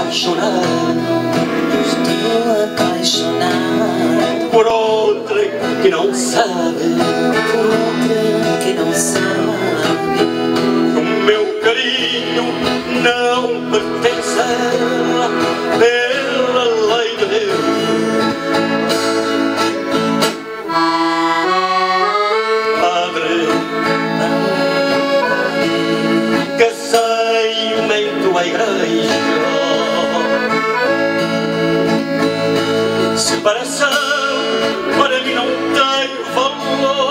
estou apaixonado por outra que não sabe, por outra que não sabe. O meu carinho não pertence a ela, pela lei de Deus. Casei-me em tua igreja, separação para mim não tem valor.